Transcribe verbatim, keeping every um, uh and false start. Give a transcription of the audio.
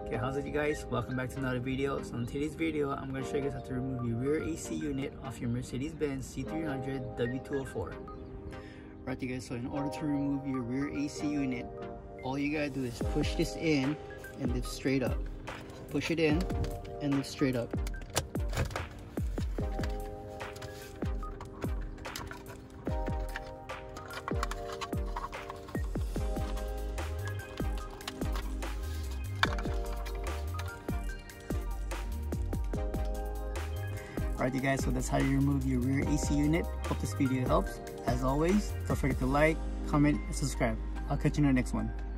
Okay, how's it you guys? Welcome back to another video. So in today's video, I'm going to show you guys how to remove your rear A C unit off your Mercedes Benz C three hundred W two oh four. Right, you guys, so in order to remove your rear A C unit, all you gotta do is push this in and lift straight up. Push it in and lift straight up. Alright, you guys, so that's how you remove your rear A C unit. Hope this video helps. As always, don't forget to like, comment, and subscribe. I'll catch you in the next one.